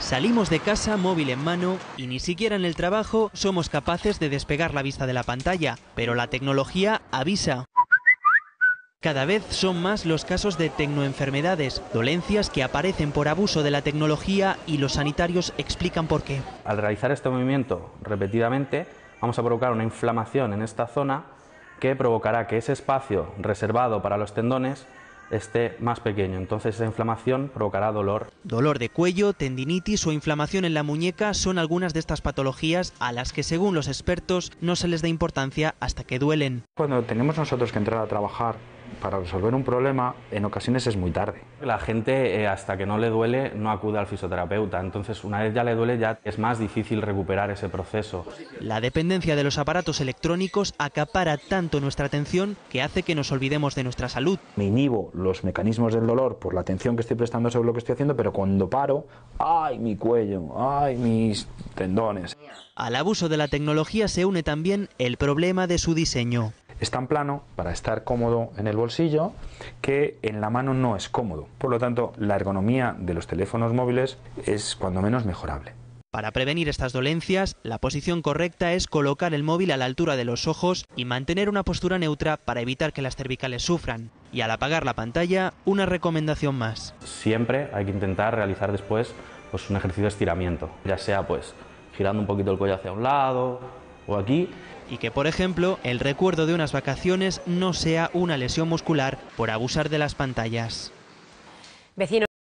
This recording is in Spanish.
Salimos de casa móvil en mano y ni siquiera en el trabajo somos capaces de despegar la vista de la pantalla, pero la tecnología avisa. Cada vez son más los casos de tecnoenfermedades, dolencias que aparecen por abuso de la tecnología y los sanitarios explican por qué. Al realizar este movimiento repetidamente, vamos a provocar una inflamación en esta zona que provocará que ese espacio reservado para los tendones esté más pequeño, entonces esa inflamación provocará dolor. Dolor de cuello, tendinitis o inflamación en la muñeca son algunas de estas patologías a las que, según los expertos, no se les da importancia hasta que duelen. Cuando tenemos nosotros que entrar a trabajar para resolver un problema, en ocasiones es muy tarde. La gente hasta que no le duele no acude al fisioterapeuta, entonces una vez ya le duele ya es más difícil recuperar ese proceso. La dependencia de los aparatos electrónicos acapara tanto nuestra atención que hace que nos olvidemos de nuestra salud. Me inhibo los mecanismos del dolor por la atención que estoy prestando sobre lo que estoy haciendo, pero cuando paro, ¡ay, mi cuello! ¡Ay, mis tendones! Al abuso de la tecnología se une también el problema de su diseño. Es tan plano para estar cómodo en el bolsillo que en la mano no es cómodo. Por lo tanto, la ergonomía de los teléfonos móviles es cuando menos mejorable. Para prevenir estas dolencias, la posición correcta es colocar el móvil a la altura de los ojos y mantener una postura neutra para evitar que las cervicales sufran. Y al apagar la pantalla, una recomendación más. Siempre hay que intentar realizar después un ejercicio de estiramiento, ya sea girando un poquito el cuello hacia un lado o aquí. Y que, por ejemplo, el recuerdo de unas vacaciones no sea una lesión muscular por abusar de las pantallas. Vecinos